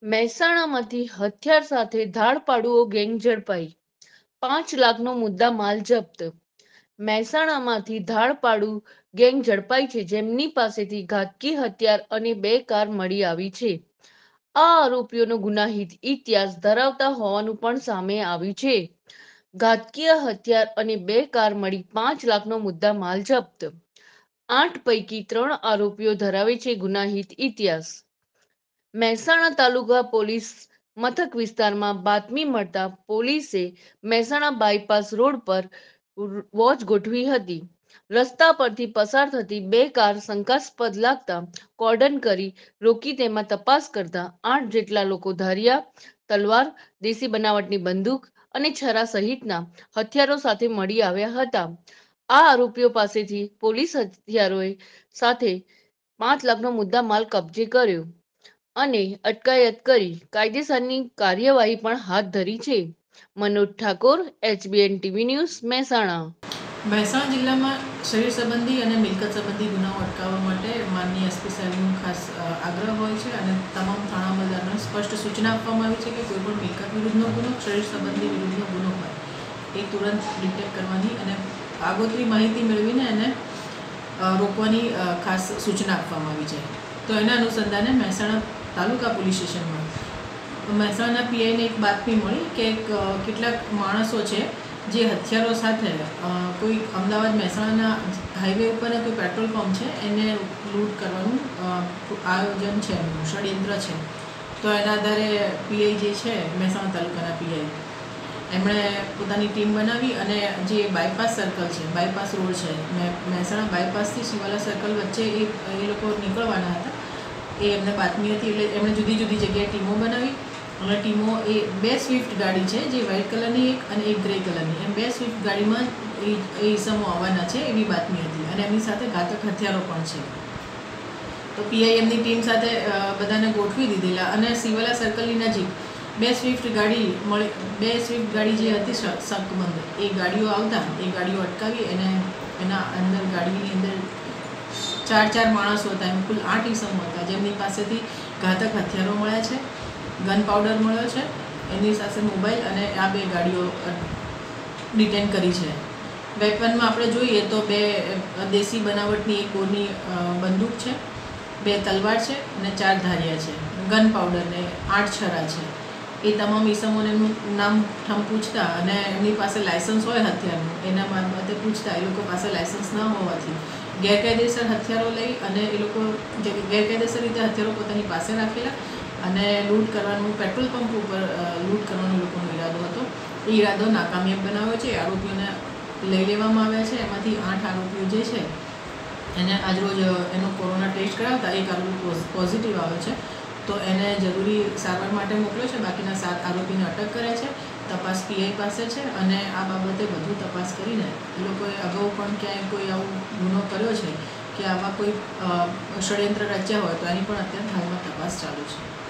મહેસાણામાંથી હથિયાર સાથે ધાડ પાડુઓ ગેંગ ઝડપાઈ, 5 લાખનો મુદ્દા માલ જપ્ત। મહેસાણામાંથી ધાડ પાડુ ગેંગ ઝડપાઈ છે, જેમની પાસેથી ઘાતકી હથિયાર અને 2 કાર મળી આવી છે। આ આરોપીઓનો ગુનાહિત ઇતિહાસ ધરાવતા હોવાનું પણ સામે આવ્યું છે। ઘાતકીય હથિયાર અને 2 કાર મળી 5 લાખનો મુદ્દા માલ જપ્ત। 8 પૈકી 3 આરોપીઓ ધરાવે છે ગુનાહિત ઇતિહાસ। મહેસાણા તાલુકા પોલીસ મથક વિસ્તારમાં બાતમી મળતા પોલીસે મહેસાણા બાયપાસ રોડ પર વોચ ગોઠવી હતી। રસ્તા પરથી પસાર થતી 2 કાર શંકાસ્પદ લાગતા કોર્ડન કરી રોકી તેમાં તપાસ કરતા 8 જેટલા લોકો ધારિયા, તલવાર, દેશી બનાવટની બંદૂક અને છરા સહિતના હથિયારો સાથે મળી આવ્યા હતા। આ આરોપીઓ પાસેથી પોલીસ હથિયારો સાથે 5 લાખનો મુદ્દા માલ કબજે કર્યો અને અટકાયત કરી કાયદેસરની કાર્યવાહી પણ હાથ ધરી છે। Manoj Thakor, HBN TV news, Mehsana. Mehsana જિલ્લામાં શરીર સંબંધી અને મિલકત સંબંધી ગુનાઓ અટકાવવા માટે માનનીય એસપી સાહેબનો ખાસ આગ્રહ હોય છે અને તમામ થાણા અમલદારોને સ્પષ્ટ સૂચના આપવામાં આવી છે કે કોઈ પણ મિલકત વિરુદ્ધનો ગુનો, શરીર સંબંધી વિરુદ્ધનો ગુનો હોય એ તુરંત ડિટેક્ટ કરવાની અને આગોતરી માહિતી મેળવીને એને રોકવાની ખાસ સૂચના આપવામાં આવી છે। તો એના અનુસંધાને મહેસાણા તાલુકા પોલીસ સ્ટેશનમાં મહેસાણા પીઆઈને એક બાતમી મળી કે કેટલાક માણસો છે જે હથિયારો સાથે કોઈ અમદાવાદ મહેસાણાના હાઈવે ઉપર કોઈ પેટ્રોલ પંપ છે એને લૂંટ કરવાનું આયોજન છે, ષડયંત્ર છે। તો એના આધારે પીઆઈ જે છે મહેસાણા તાલુકાના પીઆઈ એમણે પોતાની ટીમ બનાવી અને જે બાયપાસ સર્કલ છે, બાયપાસ રોડ છે, મહેસાણા બાયપાસથી શિવાલા સર્કલ વચ્ચે એ લોકો નીકળવાના હતા। એ એમને બાતમી હતી એટલે એમણે જુદી જુદી જગ્યાએ ટીમો બનાવી અને ટીમો એ 2 સ્વિફ્ટ ગાડી છે, જે વ્હાઇટ કલરની એક અને એક ગ્રે કલરની, એમ 2 સ્વિફ્ટ ગાડીમાં એ ઈસમો આવવાના છે એવી બાતમી હતી અને એમની સાથે ઘાતક હથિયારો પણ છે। તો પીઆઈ એમની ટીમ સાથે બધાને ગોઠવી દીધેલા અને શિવાલા સર્કલની નજીક 2 સ્વિફ્ટ ગાડી જે હતી શકમંદ, એ ગાડીઓ આવતા એ ગાડીઓ અટકાવી એને એના અંદર ગાડીની અંદર 4 માણસો હતા, એમ કુલ 8 ઈસમો હતા જેમની પાસેથી ઘાતક હથિયારો મળ્યા છે, ગન પાવડર મળ્યો છે, એની સાથે મોબાઈલ અને આ 2 ગાડીઓ ડિટેન કરી છે। વેપનમાં આપણે જોઈએ તો 2 દેશી બનાવટની એક બોરની બંદૂક છે, 2 તલવાર છે અને 4 ધારિયા છે, ગન પાવડર ને 8 છરા છે। એ તમામ ઈસમોને એમનું નામ ઠમ પૂછતા અને એમની પાસે લાયસન્સ હોય હથિયારનું એના બાબતે પૂછતા એ લોકો પાસે લાયસન્સ ન હોવાથી ગેરકાયદેસર હથિયારો લઈ અને એ લોકો ગેરકાયદેસર રીતે હથિયારો પોતાની પાસે રાખેલા અને લૂંટ કરવાનું, પેટ્રોલ પંપ ઉપર લૂંટ કરવાનો લોકોનો ઈરાદો હતો। એ ઈરાદો નાકામયાબ બનાવ્યો છે। આરોપીઓને લઈ લેવામાં આવ્યા છે। એમાંથી 8 આરોપીઓ જે છે એને આજરોજ એનો કોરોના ટેસ્ટ કરાવતા એક આરોપી પોઝિટિવ આવ્યો છે, તો એને જરૂરી સારવાર માટે મોકલ્યો છે। બાકીના 7 આરોપીને અટક કર્યા છે। તપાસ પીઆઈ પાસે છે અને આ બાબતે વધુ તપાસ કરીને એ લોકોએ અગાઉ પણ ક્યાંય કોઈ આવો ગુનો કર્યો છે કે આવા કોઈ ષડયંત્ર રચ્યા હોય તો એની પણ અત્યારે હાલમાં તપાસ ચાલુ છે।